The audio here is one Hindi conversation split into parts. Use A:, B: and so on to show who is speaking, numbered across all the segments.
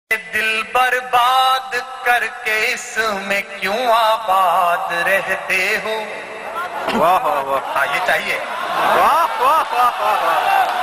A: दिल बर्बाद करके इसमें क्यों आबाद रहते हो।
B: वाह वाह वाह,
A: हाँ ये चाहिए।
B: वाह वाह वाह वाह।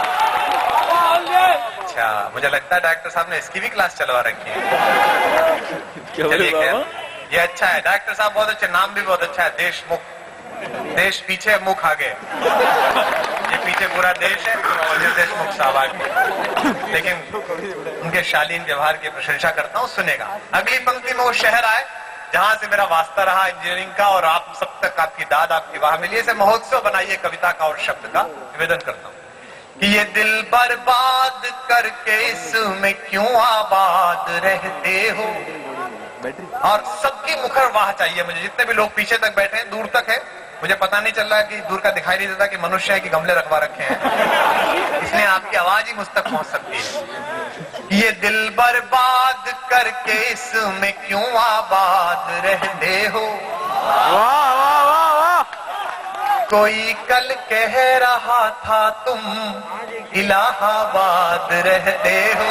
A: अच्छा, मुझे लगता है डॉक्टर साहब ने इसकी भी क्लास चलवा रखी है। चलिए खैर, ये अच्छा है। डॉक्टर साहब बहुत अच्छे, नाम भी बहुत अच्छा है, देशमुख। देश पीछे, मुख आगे। ये पीछे पूरा देश है और ये देशमुख साहब आगे। लेकिन उनके शालीन व्यवहार की प्रशंसा करता हूँ, सुनेगा। अगली पंक्ति में वो शहर आए जहां से मेरा वास्ता रहा इंजीनियरिंग का, और आप सब तक आपकी दाद आपकी वाह मिली। इसे महोत्सव बनाइए कविता का और शब्द का। निवेदन करता हूँ कि ये दिल बर्बाद करके इसमें क्यों आबाद रहते हो। और सबकी मुखर वाह चाहिए मुझे। जितने भी लोग पीछे तक बैठे हैं, दूर तक है, मुझे पता नहीं चल रहा है कि दूर का दिखाई नहीं देता कि मनुष्य है कि गमले रखवा रखे हैं, इसलिए आपकी आवाज ही मुझ तक पहुंच सकती है। ये दिल बर्बाद करके इसमें क्यों आबाद रहते हो।
B: वाह वाह वाह वाह।
A: कोई कल कह रहा था तुम इलाहाबाद रहते हो।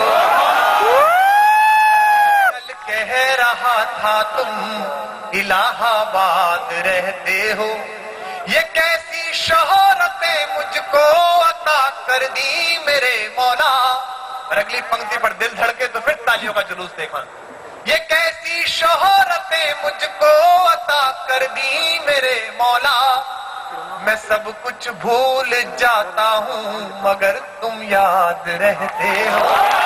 A: कल कह रहा था तुम इलाहाबाद रहते हो। ये कैसी शोहरतें मुझको अता कर दी मेरे मौला। और अगली पंक्ति पर दिल धड़के तो फिर तालियों का जुलूस देखा। ये कैसी शोहरतें मुझको अता कर दी मेरे मौला। मैं सब कुछ भूल जाता हूँ मगर तुम याद रहते हो।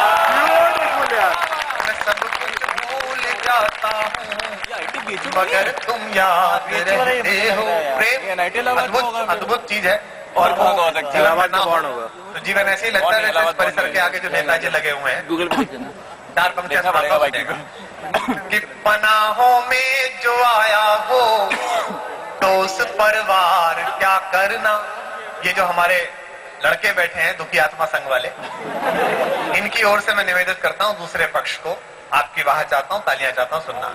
A: मैं सब कुछ भूल जाता हूँ मगर तुम याद रहते हो। प्रेम अद्भुत अद्भुत चीज है। और वो जीवन ना हो तो जीवन ऐसे ही लगता है जैसे इस परिसर के आगे जो नेताजी लगे हुए हैं। चार पंक्तियां कि पनाहों में जो आया हो दोस्त परिवार क्या करना। ये जो हमारे लड़के बैठे हैं दुखी आत्मा संघ वाले, इनकी ओर से मैं निवेदन करता हूं दूसरे पक्ष को, आपकी वाह चाहता हूं, तालियां चाहता हूं, सुनना।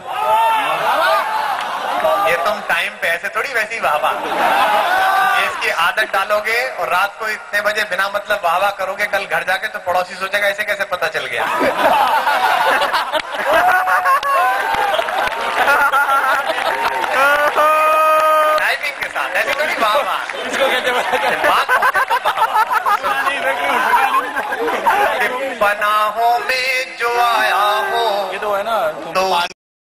A: ये तुम टाइम पे ऐसे थोड़ी वैसी वाह वाह, ये इसकी आदत डालोगे और रात को इतने बजे बिना मतलब वाह वाह करोगे, कल घर जाके तो पड़ोसी सोचेगा इसे कैसे पता चल गया। टाइमिंग के साथ ऐसी थोड़ी वाह वाह। इसको कहते हैं पनाहों में जो आया हो, ये तो है ना, तो